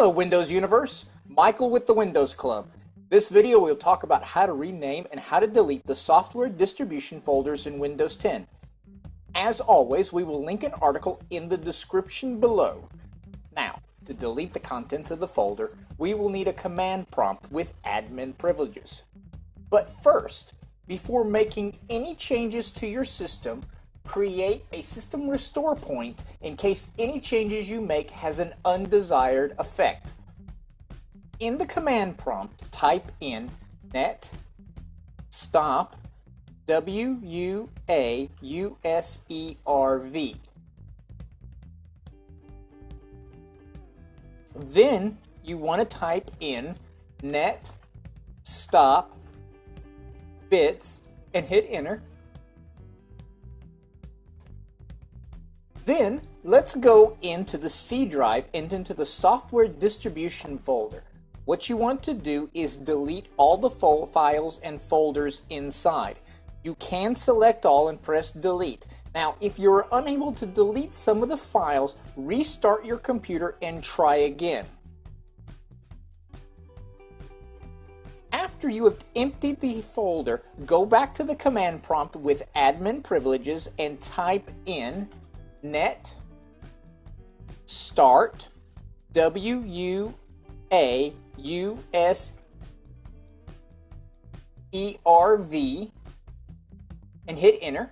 Hello Windows Universe, Michael with the Windows Club. This video we'll talk about how to rename and how to delete the software distribution folders in Windows 10. As always, we will link an article in the description below. Now, to delete the contents of the folder, we will need a command prompt with admin privileges. But first, before making any changes to your system, create a system restore point in case any changes you make has an undesired effect. In the command prompt, type in net stop WUAgent. Then you want to type in net stop bits and hit enter. Then let's go into the C drive and into the software distribution folder. What you want to do is delete all the files and folders inside. You can select all and press delete. Now, if you're unable to delete some of the files, restart your computer and try again. After you have emptied the folder, go back to the command prompt with admin privileges and type in net start WUAgent and hit enter.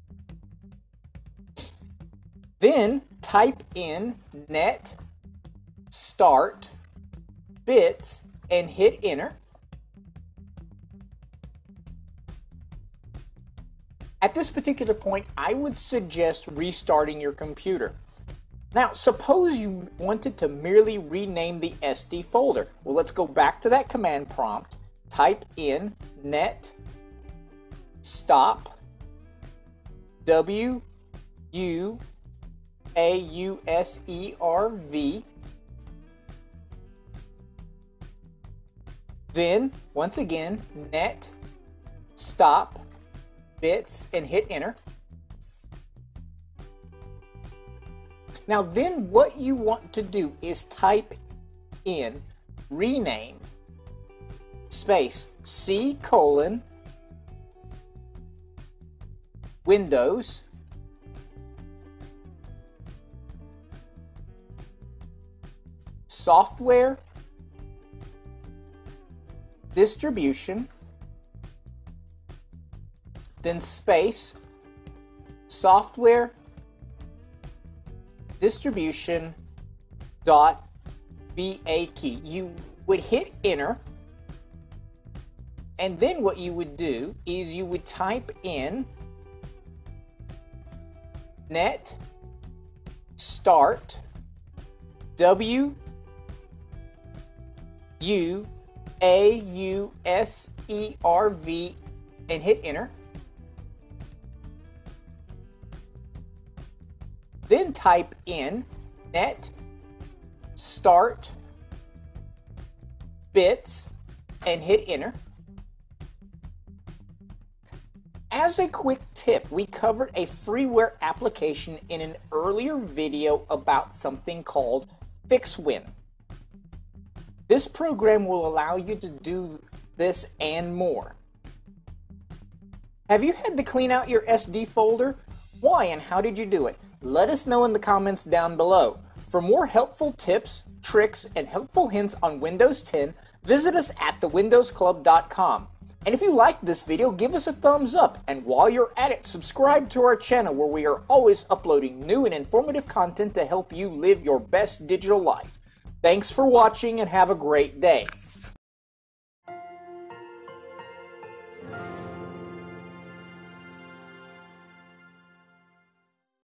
Then type in net start bits and hit enter. At this particular point, I would suggest restarting your computer. Now, suppose you wanted to merely rename the SD folder. Well, let's go back to that command prompt, type in net stop WUAUSERV. Then, once again, net stop bits and hit enter. Now then what you want to do is type in rename space C : Windows software distribution, then space software distribution .bat. You would hit enter, and then what you would do is you would type in net start WUAUSERV and hit enter. Then type in net start bits and hit enter. As a quick tip, we covered a freeware application in an earlier video about something called FixWin. This program will allow you to do this and more. Have you had to clean out your SD folder? Why and how did you do it? Let us know in the comments down below. For more helpful tips, tricks, and helpful hints on Windows 10, visit us at thewindowsclub.com. And if you liked this video, give us a thumbs up. And while you're at it, subscribe to our channel where we are always uploading new and informative content to help you live your best digital life. Thanks for watching and have a great day.